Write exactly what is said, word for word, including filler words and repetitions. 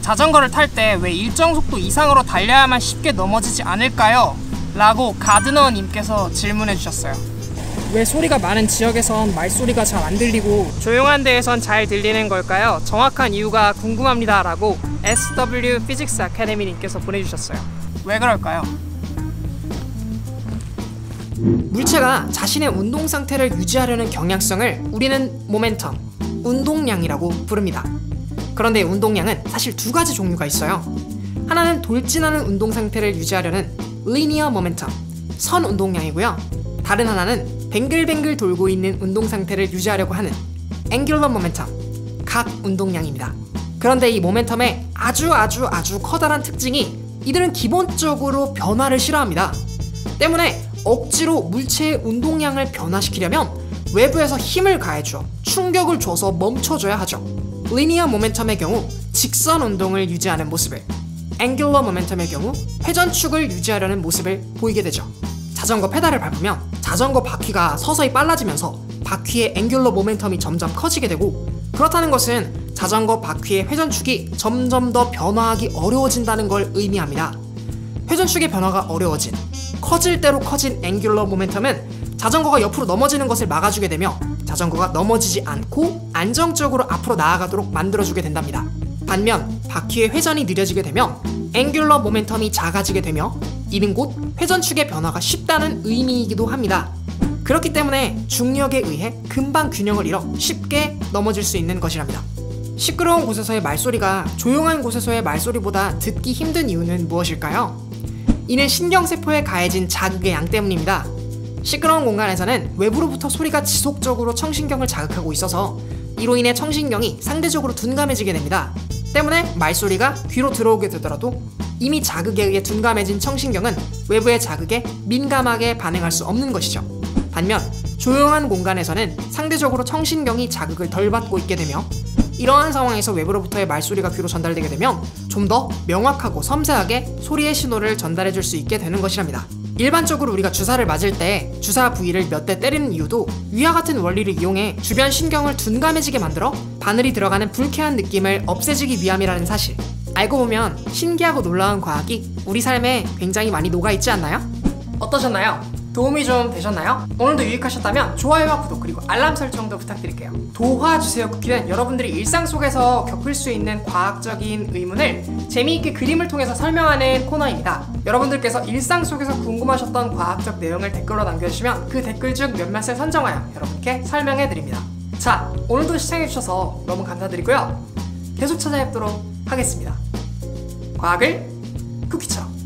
자전거를 탈 때 왜 일정 속도 이상으로 달려야만 쉽게 넘어지지 않을까요? 라고 가드너님께서 질문해 주셨어요. 왜 소리가 많은 지역에선 말소리가 잘 안 들리고 조용한 데에선 잘 들리는 걸까요? 정확한 이유가 궁금합니다 라고 에스더블유 피직스 아카데미님께서 보내주셨어요. 왜 그럴까요? 물체가 자신의 운동 상태를 유지하려는 경향성을 우리는 모멘텀, 운동량이라고 부릅니다. 그런데 운동량은 사실 두 가지 종류가 있어요. 하나는 돌진하는 운동 상태를 유지하려는 linear momentum, 선 운동량이고요. 다른 하나는 뱅글뱅글 돌고 있는 운동 상태를 유지하려고 하는 angular momentum, 각 운동량입니다. 그런데 이 모멘텀의 아주 아주 아주 커다란 특징이 이들은 기본적으로 변화를 싫어합니다. 때문에 억지로 물체의 운동량을 변화시키려면 외부에서 힘을 가해줘 충격을 줘서 멈춰줘야 하죠. 리니어 모멘텀의 경우 직선 운동을 유지하는 모습을, 앵귤러 모멘텀의 경우 회전축을 유지하려는 모습을 보이게 되죠. 자전거 페달을 밟으면 자전거 바퀴가 서서히 빨라지면서 바퀴의 앵귤러 모멘텀이 점점 커지게 되고, 그렇다는 것은 자전거 바퀴의 회전축이 점점 더 변화하기 어려워진다는 걸 의미합니다. 회전축의 변화가 어려워진, 커질 대로 커진 앵귤러 모멘텀은 자전거가 옆으로 넘어지는 것을 막아주게 되며 자전거가 넘어지지 않고 안정적으로 앞으로 나아가도록 만들어주게 된답니다. 반면 바퀴의 회전이 느려지게 되면 앵귤러 모멘텀이 작아지게 되며 이는 곧 회전축의 변화가 쉽다는 의미이기도 합니다. 그렇기 때문에 중력에 의해 금방 균형을 잃어 쉽게 넘어질 수 있는 것이랍니다. 시끄러운 곳에서의 말소리가 조용한 곳에서의 말소리보다 듣기 힘든 이유는 무엇일까요? 이는 신경세포에 가해진 자극의 양 때문입니다. 시끄러운 공간에서는 외부로부터 소리가 지속적으로 청신경을 자극하고 있어서 이로 인해 청신경이 상대적으로 둔감해지게 됩니다. 때문에 말소리가 귀로 들어오게 되더라도 이미 자극에 의해 둔감해진 청신경은 외부의 자극에 민감하게 반응할 수 없는 것이죠. 반면 조용한 공간에서는 상대적으로 청신경이 자극을 덜 받고 있게 되며 이러한 상황에서 외부로부터의 말소리가 귀로 전달되게 되면 좀 더 명확하고 섬세하게 소리의 신호를 전달해 줄 수 있게 되는 것이랍니다. 일반적으로 우리가 주사를 맞을 때 주사 부위를 몇 대 때리는 이유도 위와 같은 원리를 이용해 주변 신경을 둔감해지게 만들어 바늘이 들어가는 불쾌한 느낌을 없애주기 위함이라는 사실, 알고 보면 신기하고 놀라운 과학이 우리 삶에 굉장히 많이 녹아있지 않나요? 어떠셨나요? 도움이 좀 되셨나요? 오늘도 유익하셨다면 좋아요와 구독 그리고 알람 설정도 부탁드릴게요. 도와주세요 쿠키는 여러분들이 일상 속에서 겪을 수 있는 과학적인 의문을 재미있게 그림을 통해서 설명하는 코너입니다. 여러분들께서 일상 속에서 궁금하셨던 과학적 내용을 댓글로 남겨주시면 그 댓글 중 몇몇을 선정하여 여러분께 설명해드립니다. 자, 오늘도 시청해주셔서 너무 감사드리고요. 계속 찾아뵙도록 하겠습니다. 과학을 쿠키처럼.